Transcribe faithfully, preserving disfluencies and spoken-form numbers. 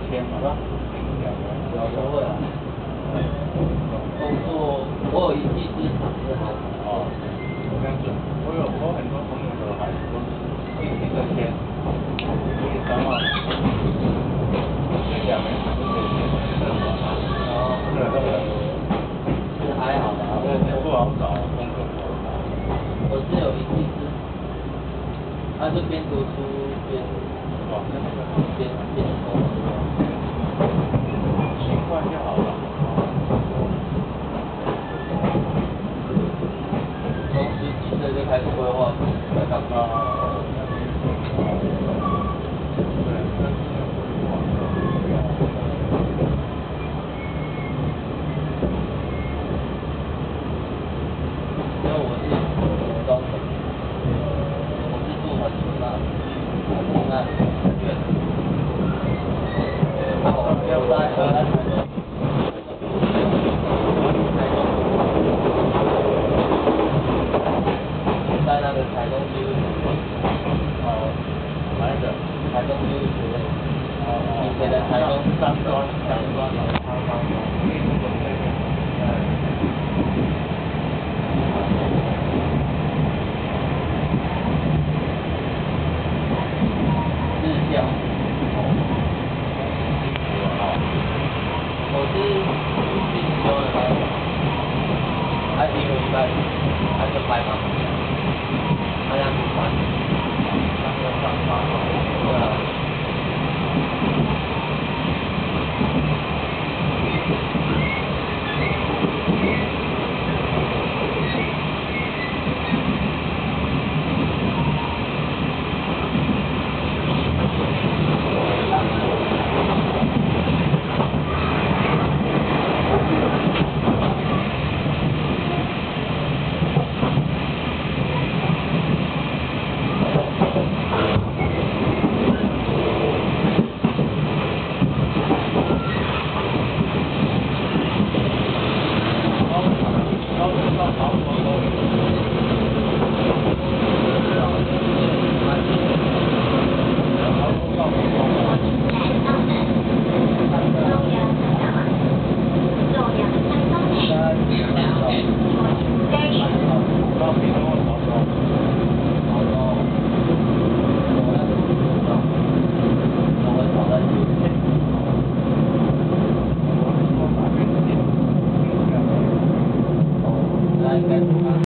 签嘛？ 有时候会啊。工作我有一技之长是还好。 哦，这样子，我有我很多朋友的孩子都是一一个签，一三万，这两年就可以签这个了。哦，这个这个是还好吧？ 这个不好找，工作不好找。 我是有一技之长，他是边读书边哇，那个边边工作。 习惯就好了。 从十几岁就开始规划自己在干嘛。 对，那是有规划。 因为我是国中的，我是住很那，那很远。然后我在我在台中，台中，在那个台中纪录学哦，哪一个？ 台中纪录学哦哦。 以前的台中三端，三端，三端，三端。